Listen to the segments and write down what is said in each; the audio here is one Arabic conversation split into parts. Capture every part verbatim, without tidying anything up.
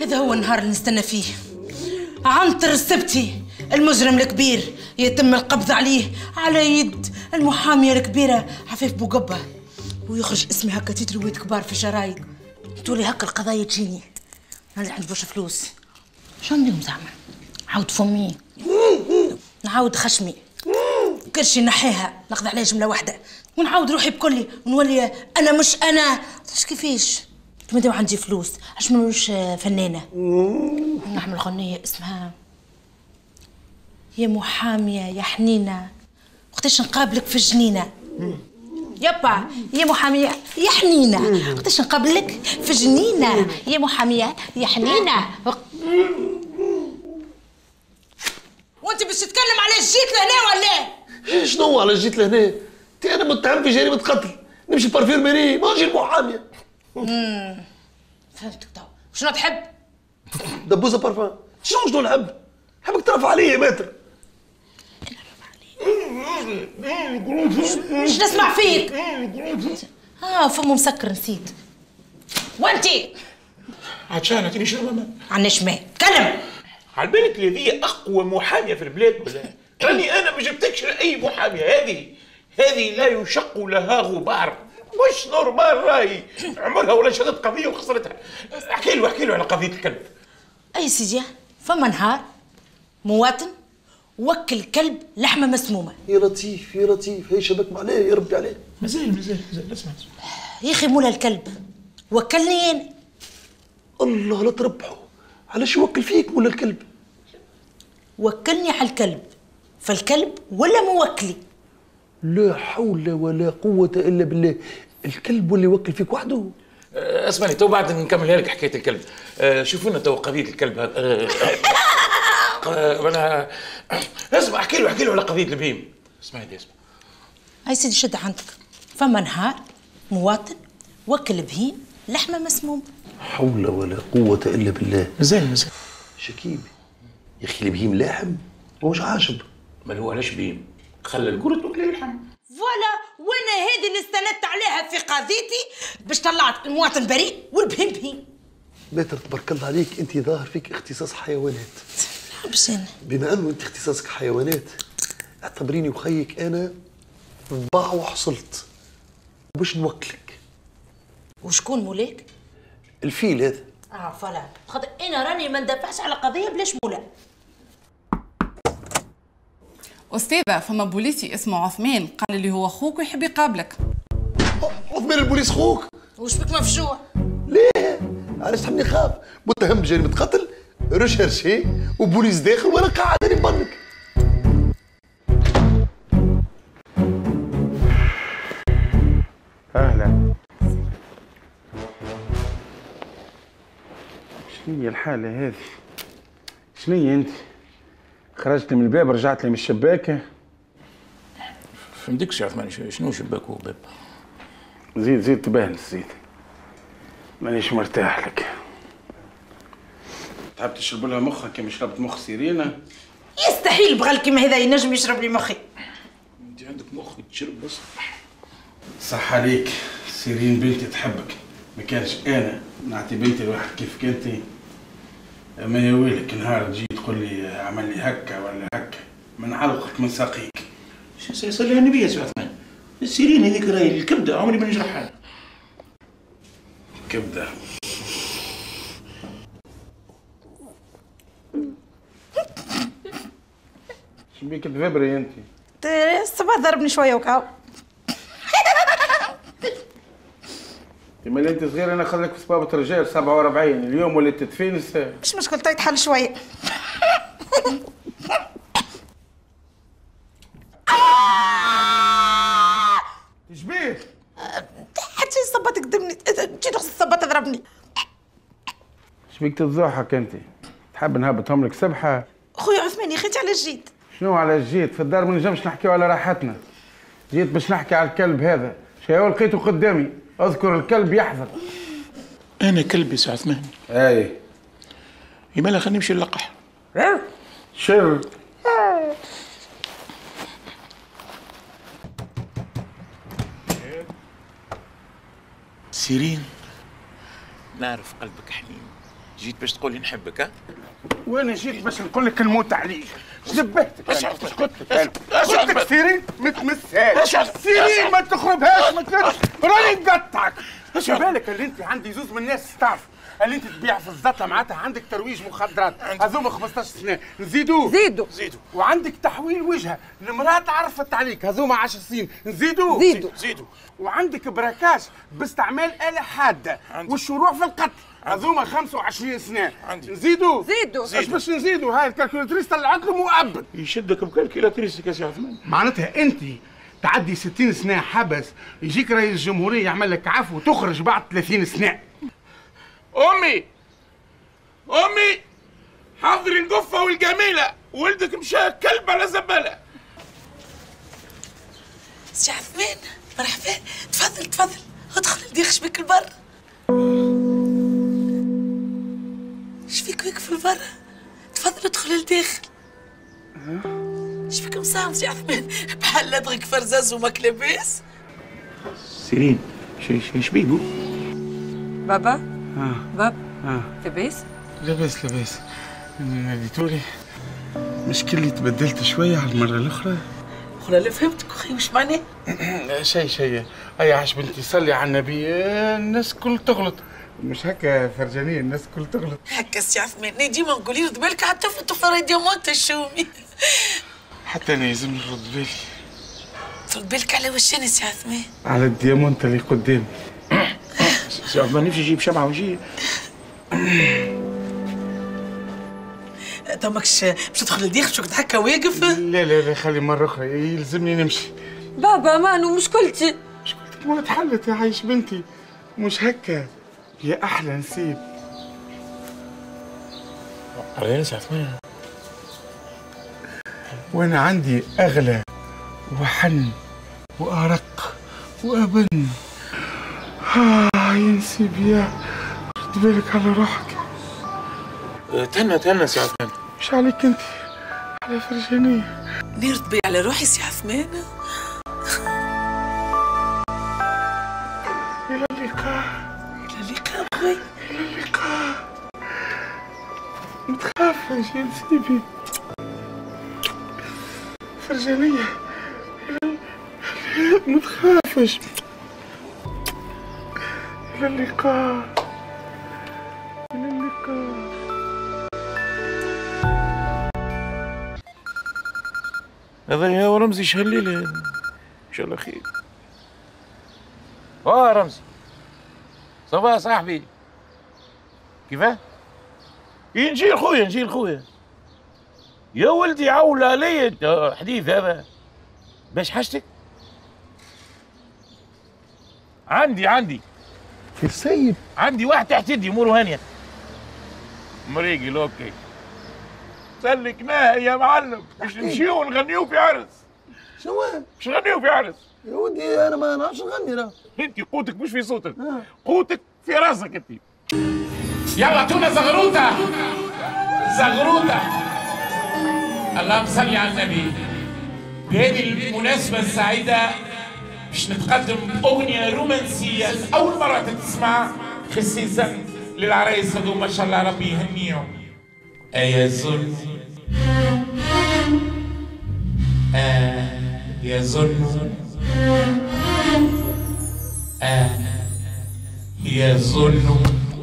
هذا هو النهار اللي نستنى فيه. عنتر السبتي المجرم الكبير يتم القبض عليه على يد المحامية الكبيرة عفيف بوقبة، ويخرج اسمي هكا تيتر ويد كبار في الجرايد. تولي هكا القضايا تجيني انا اللي عندي برشا فلوس. شو نديهم زعما؟ نعاود فمي، نعاود خشمي، كرشي نحيها ناخذ عليها جمله واحده، ونعاود روحي بكلي ونولي انا مش انا. اش كيفاش؟ مادام عندي فلوس علاش ما نوليش فنانه؟ نعمل غنيه اسمها يا محاميه يا حنينه وقتاش نقابلك في الجنينه. يابا يا محاميه يا حنينه وقتاش نقابلك في الجنينه يا محاميه يا حنينه. وانت باش تتكلم على جيت لهنا ولا ايه؟ شنو على جيت لهنا؟ انت انا متهم في جريمه قتل، نمشي بارفيرميري ما نجي المحاميه. امم فهمتك تو. شنو تحب؟ دبوزه بارفان. شنو شنو نحب؟ نحبك ترفع عليا يا ماتر. مش نسمع فيك. اه فمه مسكر نسيت. وانتي عطشانة تاني شنو ماما؟ عناش ماء تكلم. على بالك هذه اقوى محاميه في البلاد ولا؟ راني انا ما جبتكش لاي محاميه. هذه هذه لا يشق لها غبار، مش نورمال راهي عمرها ولا شدت قضيه وخسرتها. احكي له احكي له على قضيه الكلب. اي سيدي فما نهار مواطن وكل كلب لحمه مسمومه. يا لطيف يا لطيف، هي شبك معناه يا ربي عليه. مازال مازال مازال اسمع يا اخي مولا الكلب وكلني انا. الله لا تربحوا، علاش يوكل فيك مولا الكلب؟ وكلني على الكلب، فالكلب ولا موكلي. لا حول ولا قوة إلا بالله، الكلب واللي يوكل فيك وحده؟ أه اسمعني تو بعد نكملها لك حكايه الكلب. أه شوفوا لنا تو قضيه الكلب هذا. أه أه انا اسمع احكي له احكي له على قضيه البهيم. اسمع يا اسمع. هاي سيدي شد عندك. فما نهار مواطن وكل بهيم لحمه مسمومه. حول ولا قوة إلا بالله. مازال مازال شكيب يا أخي البهيم لاحم ومش عاشب. ما هو علاش بهيم؟ خلى القرد وكل اللحم. فوالا وانا هذه اللي استندت عليها في قضيتي باش طلعت المواطن بريء والبهيم بهيم. ماتر تبارك الله عليك، انت ظاهر فيك اختصاص حيوانات. باش انا بما انه انت اختصاصك حيوانات اعتبريني وخيك انا ضاع وحصلت باش نوكلك. وشكون مولاك؟ الفيل هذا. اه فوالا خاطر انا راني ما ندافعش على قضيه بلاش مولا. أستاذة فما بوليسي اسمه عثمان قال لي هو أخوك ويحب يقابلك. عثمان البوليس خوك؟ وش بك مفجوع؟ ليه؟ علاش تحبني خاف؟ متهم بجريمة قتل ريشيرشي وبوليس داخل وانا قاعد راني مبنك. أهلا. شنو هي الحالة هذه؟ شنو هي أنت؟ خرجت من الباب رجعت لي من الشباك؟ فهمتكش يا عثمان شنو شباك وباب؟ زيد زيد تباهل زيد. مانيش مرتاح لك. تحب تشرب لها مخك كيما شربت مخ سيرينا؟ يستحيل بغال كيما هذا ينجم يشرب لي مخي. انت عندك مخ تشرب بس. صح عليك، سيرين بنتي تحبك، ما كانش انا نعطي بنتي لواحد كيف كنتي. ما يا ويلك نهار تجي تقول لي عمل لي هكا ولا هكا، من علقك من ساقيك. شو يصير لها النبي يا سي عثمان؟ السيرين هذيك راهي الكبده عمري ما نجرحها. كبده. شبيك تفبري انت؟ الصباح ضربني شويه وكاو. اما اللي انت صغير انا خليك في صبابه الرجال سبعة وأربعين، اليوم وليت تتفينس. مش مشكلته يتحل شويه. تشبيه؟ حتى الصباط قدمني تجي نغسل الصباط تضربني. شبيك تتضحك انت؟ تحب نهبطهم لك سبحه؟ خويا عثمان يا اخي انت على الجيد. شنو على الجيت؟ في الدار ما نجمش نحكيو على راحتنا. جيت باش نحكي على الكلب هذا، شيء لقيته قدامي، اذكر الكلب يحذر. انا كلب يا سي عثمان. اي يمالا خلينا نمشي نلقح. شر. سيرين نعرف قلبك حنين جيت باش تقول لي نحبك ها؟ وانا جيت باش نقول لك نموت عليك. شبهتك اسكت اسكت اسكت اسكت سيرين ما تمسهاش سيرين ما تخربهاش ما تقدرش راني نقطعك. اش بالك اللي انت عندي زوز من الناس تعرف اللي انت تبيع في الزطه معناتها عندك ترويج مخدرات هذوما خمسطاش سنه نزيدوا زيدوا زيدوا وعندك تحويل وجهه المراه تعرفت عليك هذوما عشر سنين نزيدوا زيدوا زيدوا وعندك براكاج باستعمال آلة حادة والشروع في القتل هذوما خمسة وعشرين سنة عندي. نزيدوا زيدوا ايش باش نزيدوا؟ هاي الكالكولاتريس طلعت له مؤبد يشدك بكالكيلاتريسك يا سي عثمان. معناتها انت تعدي ستين سنة حبس يجيك رئيس الجمهورية يعمل لك عفو وتخرج بعد ثلاثين سنة. امي امي حضري القفه والجميله ولدك مشى كلب على زباله. سي عثمان مرحبا، تفضل تفضل ادخل ديخش بك البر. شفيك واقف البر؟ تفضل ادخل لداخل. شفيك مصام سي عثمان بحال لدغك فرزاز وماك لاباس؟ سيرين ايش بيقول؟ بابا اه بابا اه لاباس؟ لاباس لاباس. ناديتولي مشكلتي تبدلت شوية على المرة الأخرى. أخرى لا فهمتك أخي وش معناه؟ شيء شيء هيا عاش بنتي صلي على النبي الناس كل تغلط مش هكا فرجانية الناس كل تغلط. هكا سي عثمان أنا ديما نقول يرد بالك على الطفل طفل ديامونت الشومي. حتى أنا يلزمني نرد بالي. ترد بالك على وش أنا سي عثمان؟ على الديامونت اللي قدامي. سي عثمان نمشي نجيب شمعة ونجي. تماكش باش تدخل لديخ شو هكا واقف؟ لا لا لا خلي مرة أخرى يلزمني نمشي. بابا مانو مشكلتي. مشكلتك ما تحلت يا عايش بنتي مش هكا يا أحلى نسيب. عرفاني سي عثمان وأنا عندي أغلى وحن وأرق وأبن. آه يا نسيب يا رد بالك على روحك. تهنى تهنى سي عثمان. مش عليك انت على فرجانية. نرد بي على روحي سي عثمان. إلى اللقاء. إلى اللقاء خوي. إلى اللقاء. متخافش يا نسيبي. فرجانية. متخافش. إلى اللقاء. إلى اللقاء. هذا يا رمزي شهليلة ان شاء الله خير. اه رمزي صباح صاحبي كيفاه؟ نجي خويا نجي خويا يا ولدي عول علي حديث هذا باش حاجتك؟ عندي عندي في السيد عندي واحد تحت يدي اموره هانيه مريقل اوكي سلكناها يا معلم باش نمشيو ونغنيو في عرس. شنو؟ باش نغنيو في عرس يا ودي انا ما نعرفش نغني راه. انت قوتك مش في صوتك قوتك في راسك انت. يلا اعطونا زغروطه زغروطه. اللهم صل على النبي. بهذه المناسبه السعيده باش نتقدم اغنيه رومانسيه اول مره تسمع خصيصا للعرايس هذو ما شاء الله ربي يهنيهم. يا ظلم آه يا ظلم آه يا ظلم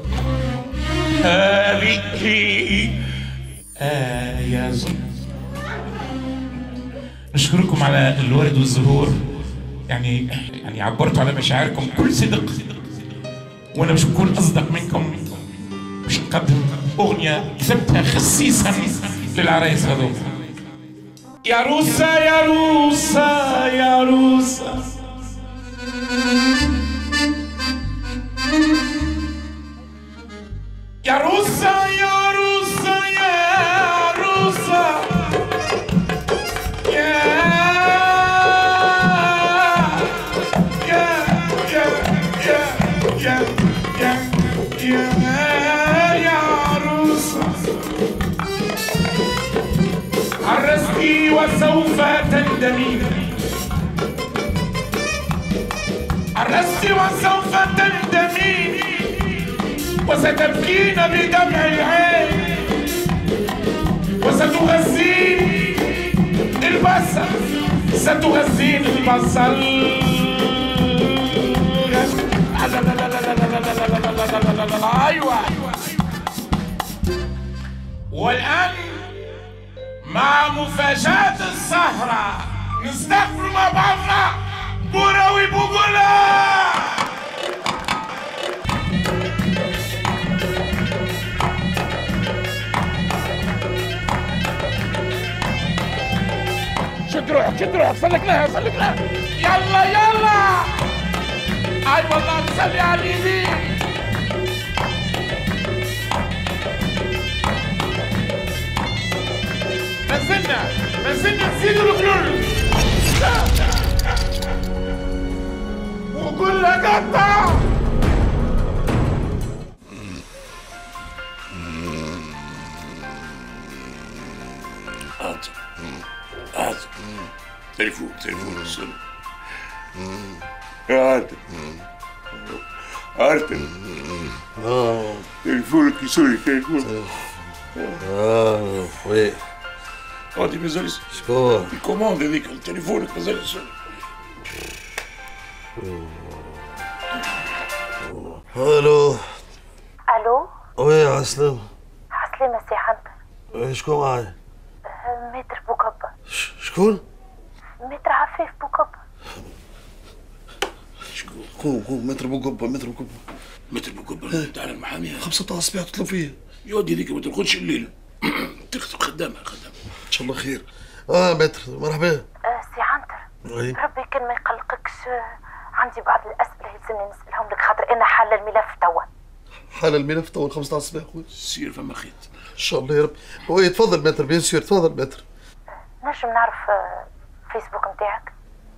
هذه آه يا ظلم. نشكركم على الورد والزهور يعني يعني عبرتوا على مشاعركم بكل صدق وانا مش بكون اصدق منكم. باش نقدم اغنيه كتبتها خصيصا للعرايس هذوك. يا روسة يا روسة يا روسة يا روسة يا روسة يا روسة يا يا يا يا يا يا يا عروسة عرستي وسوف تندمين عرستي وسوف تندمين وستبكين بدمع العين وستغذين البصل ستغذين البصل. ايوه. والان مع مفاجأة السهرة نستقبل مع بعضنا بوراوي بوغولا. شد روحك شد روحك سلك لها سلك لها. يلا يلا. اي والله نصلي على اليمين. ما زلنا ما زلنا نزيدوا الغلول. وكل قطع. هات هات تليفون تليفون السن. هات هات تليفونك يسوي تليفون. اه وي هادي مازال شكون؟ الكوموند هذيك تليفونك مازال يسوي. الو. الو. وي عسلامة. عسلامة سي عنتر. شكون معايا؟ متر بوكبة. شكون؟ متر عفيف بوكبة. شكون؟ قوم قوم متر بوكبة متر بوكبة. متر بوكبة تاع المحامية. خمسة تاع الصباح تطلب فيه. يا ودي هذيك ما ترقدش الليل. تكتب خدامها خدامها. ان شاء الله خير. اه متر مرحبا. أه سي عنتر. اي. ربي كان ما يقلقكش، عندي بعض الأسئلة يلزمني نسألهم لك خاطر أنا حالة الملف توا. حال الملف توا خمسة تاع الصباح خويا. سير فما خيط. ان شاء الله يا رب. وي تفضل متر بيان سور تفضل متر. نجم نعرف فيسبوك نتاعك؟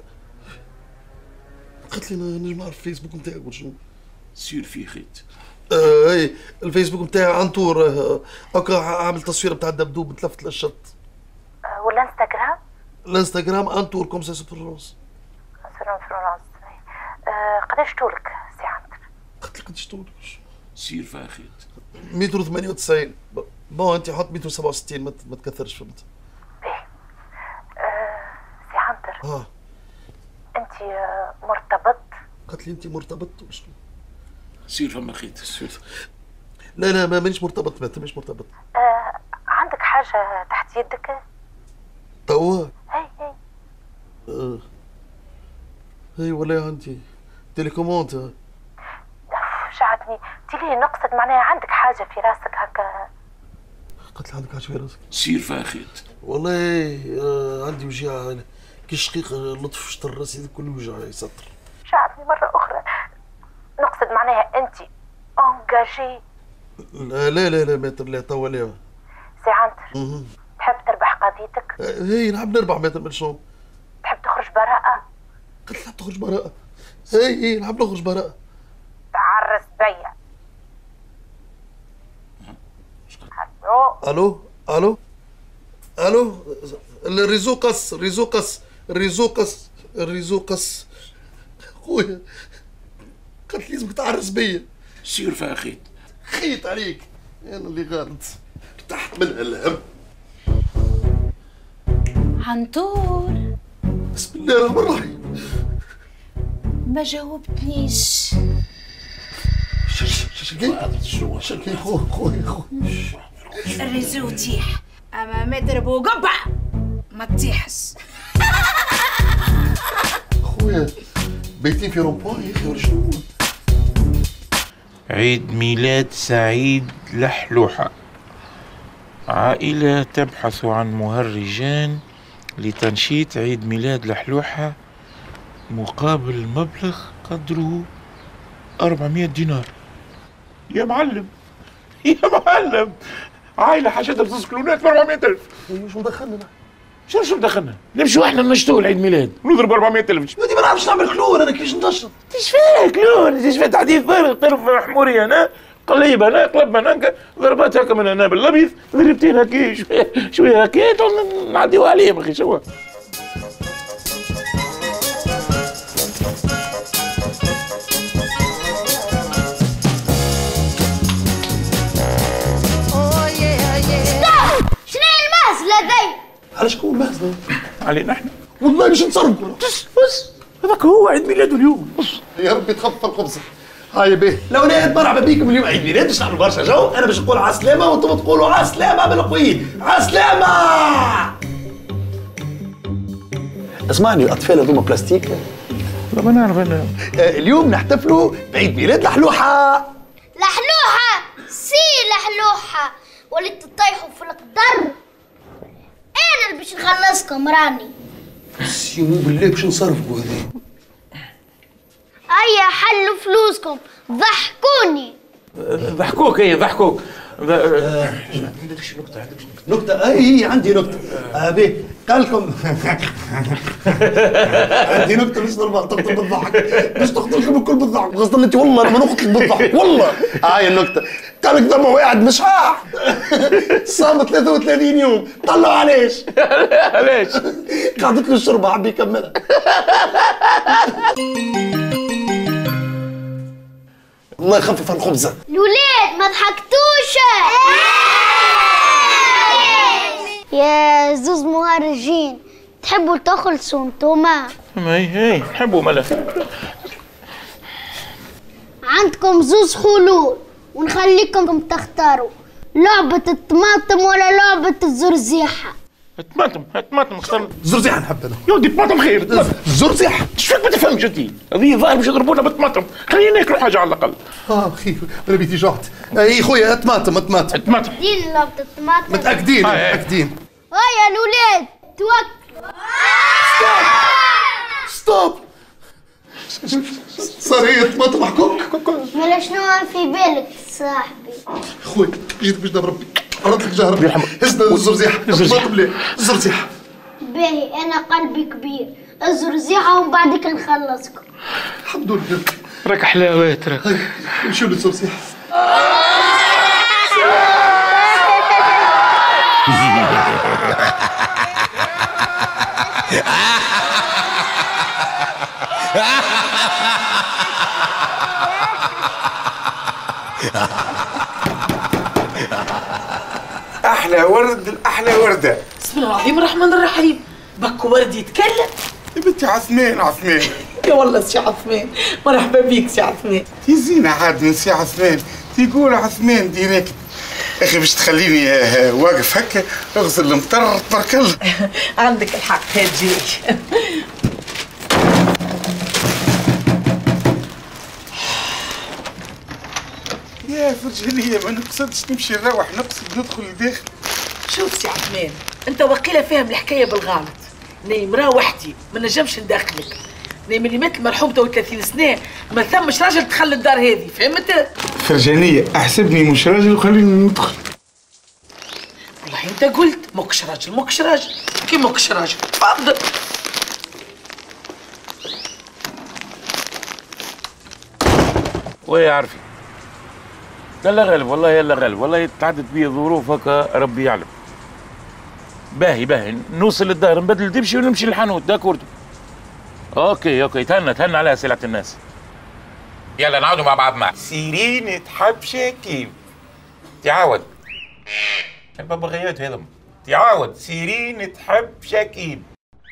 قلت لي انا نجم نعرف الفيسبوك نتاعك وشنو؟ سير فيه خيط. آه اي الفيسبوك نتاعي عنتور. آه، هكا عامل تصوير نتاع الدبدوب متلفت للشط. أه ولا انستغرام؟ الانستغرام عنتور كوم سي فرونس. سلام فرونس. أه قداش طولك سي عنتر؟ قلت لك قداش طولك؟ سير فيها خيط. مية وثمانية وتسعين. بون انت حط مية وسبعة وستين ما ما تكثرش فهمت. باهي. أه سي عنتر. اه انت مرتبط؟ قالت لي انت مرتبط وشنو؟ سير فما خيط. سير. لا لا ما مانيش مرتبط مات مانيش مرتبط. أه عندك حاجة تحت يدك؟ توا؟ هي هي. اه هي ولا عندي تيليكوموند. شعتني تلي نقصد معناها عندك حاجة في راسك هكا. قالت لي عندك حاجة في راسك؟ سير فيها خيط. والله آه عندي وجيعة كي شقيقة لطف شطر راسي هذا كله وجع يسطر. شعتني مرة أخرى نقصد معناها أنت أنجاجي. لا لا لا لا ماتر لا توا لا. سي عنتر تحب تربح قضيتك؟ آه هي نحب نربح ماتر من شنو؟ تحب تخرج براءة؟ قلت نحب تخرج براءة. هي هي نحب نخرج براءة. تعرس بيا. الو الو الو الو الريزو قص الريزو قص الريزو قص الريزو قص خويا قالت لي لازمك تعرس بيا. سير فيها خيط. خيط عليك انا اللي غلط ارتحت منها الهم. عنتور بسم الله الرحمن الرحيم. ما جاوبتنيش. شنو شنو خويا خويا خويا الريزو تيح اما متر بوقبع ما تطيحش. خويا بيتين في رومبوان يا اخي ولا شنو؟ عيد ميلاد سعيد لحلوحة. عائلة تبحث عن مهرجان لتنشيط عيد ميلاد لحلوحة مقابل مبلغ قدره أربعمائة دينار. يا معلم يا معلم عائلة حاجتها بزوز كلونات ب أربعمائة ألف. شو مدخلنا؟ شنو شو دخلنا؟ نمشيو احنا ننشطوا العيد ميلاد ونضرب أربعمائة ألف. ودي ما نعرفش نعمل كلون انا كيفاش ننشط؟ ايش فيها كلون؟ ايش فيها تحديث فارغ؟ طرف حموري هنا قليب هنا قلب هناك ضربات هكا من هنا بالابيض ضربتين هكا شويه شويه هكا نعديو عليهم اخي شو على شكون مهزة؟ علينا احنا. والله مش نصرفوا. بس بس هذاك هو عيد ميلاده اليوم. بص يا ربي تخفف الخبزة. هاي بيه الاولاد مرحبا بيكم اليوم عيد ميلاد باش نعملوا برشا جو. انا باش نقول عسلامة وانتم تقولوا عسلامة بالقوي. عسلامة. اسمعني الاطفال هذوما بلاستيك. لا ما نعرف انا. آه اليوم نحتفلوا بعيد ميلاد لحلوحة. لحلوحة سي لحلوحة وليت تطيحوا في القدر. انا اللي باش نخلصكم راني. سيمو بالله باش نصرفوا هذه. هيا حلوا فلوسكم ضحكوني. ضحكوك ايه ضحكوك. عندكش نكتة عندكش نكتة؟ اي عندي نكتة. ابي قال لكم عندي نكتة باش تقتل بالضحك باش تقتلكم الكل بالضحك خاصة انت والله لما نقتل بالضحك والله. هاي النكتة قال لك ضربة واحد مشحاح صام ثلاثة وثلاثين يوم طلعوا علاش؟ علاش؟ قعدت له الشربة حب يكملها. الله يخفف الخبزة. الولاد ما ضحكتوش. يا زوز مهرجين تحبوا تخلصوا انتوما؟ هي هي نحبوا ملا. عندكم زوز خلول ونخليكم تختاروا لعبة الطماطم ولا لعبة الزرزيحة. الطماطم الطماطم اختار. الزرزيحة نحب انا. يا ودي الطماطم خير. الزرزيحة شفيك ما تفهمش انت؟ هذه ظاهر باش يضربونا بالطماطم. خلينا ناكلوا حاجة على الأقل. اه اخي انا بيتي جعت. اي خويا طماطم طماطم الطماطم. دين لعبة الطماطم. متأكدين متأكدين. هيا الولاد توكلوا. ستوب. صار هي طماطم حكوك. مالا شنو في بالك صاحبي؟ خويا جيت باش بربي عرضت لك جهربي هزنا الزرزيحة طماطم ليه الزرزيحة. باهي انا قلبي كبير الزرزيحة ومن بعدك نخلصكم. الحمد لله راك حلاوات راك. نمشيو للزرزيحة. احلى ورد الاحلى ورده. بسم الله العظيم الرحمن الرحيم. بك ورد يتكلم. يا بنتي عثمان عثمان. يا والله سي عثمان مرحبا بيك سي عثمان. تي زينة عاد من سي عثمان تيقول عثمان ديريكت. يا اخي باش تخليني واقف هكا اغسل المطر تبارك الله. عندك الحق هاجي. يا فرجانية ما نقصدش نمشي نروح نقصد ندخل لداخل. شوف سي عثمان انت وقيله فاهم الحكايه بالغلط. ناي مراه وحدي ما نجمش ندخلك. ناي ملي مات المرحوم تو ثلاثين سنه ما ثمش راجل دخل الدار هذه فهمت؟ فرجانية احسبني مش راجل وخليني ندخل. والله انت قلت مكش راجل مكش راجل كي مكش راجل تفضل. ويا عرفي يلا غالب والله يلا غالب والله تعدت بي ظروف هكا ربي يعلم. باهي باهي نوصل للدار نبدل دبشي ونمشي للحانوت داكوردو. اوكي اوكي تهنى تهنى على سلعة الناس. يلا نعاودوا مع بعض معا. سيرين تحب شاكيب تعاود الببغيات هذم تعاود. سيرين تحب شاكيب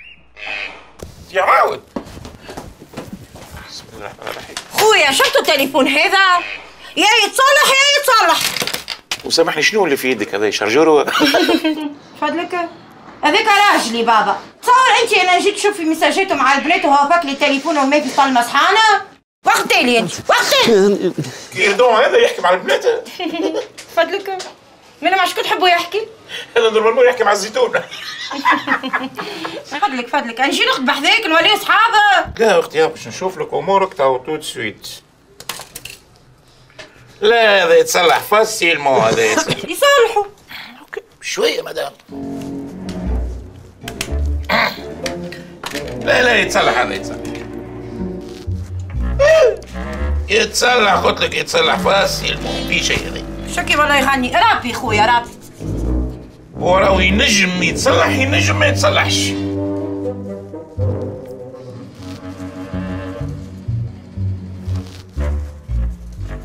تعاود. بسم الله الرحمن الرحيم. خويا شفتوا التليفون هذا؟ يا يتصلح يا يتصلح. وسامحني شنو اللي في يدك هذا شارجور؟ فضلك هذاك راجلي بابا. تصور انت انا جيت تشوفي مساجاته مع البنات وهو باك لي التليفون وما في صال مسحانه. وقت لي انت وقت كيردون هذا يحكي مع البنات. فضلك من مش كنت تحبوا يحكي؟ هذا نورمالمون يحكي مع الزيتون. فضلك فضلك نجي ناخذ بحذاك نولي اصحابك. لا اختي باش نشوف لك امورك تو تو سويت. لا هذا يتصلح فاسيلمون هذا يتصلح. يصلحوا. اوكي شويه مدام. لا لا يتصلح هذا يتصلح. يتصلح قلت لك يتصلح فاسيلمون في شيء هذا. شكي والله يغني رابي خويا رابي. هو راهو ينجم يتصلح ينجم ما يتصلحش.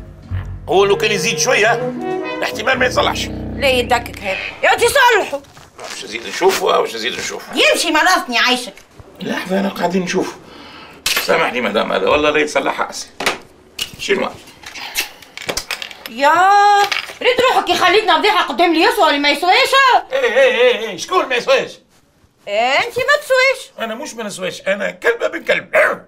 هو لو كان يزيد شويه احتمال ما يتصلحش. لا يدكك هذا يا تصلحوا. باش نزيد نشوفه باش نزيد نشوفه. يمشي مرضني عايشك. لحظة أنا قاعدين نشوفه. سامحني مدام هذا والله لا يتصلح راسي. شيل معك. يا ريت روحك يخليتنا فضيحة قدام اللي يسوى اللي ما يسواش. ايه ايه ايه ايه شكون ما يسواش؟ انت ما تسواش. انا مش ما نسواش، انا كلبة بن كلب.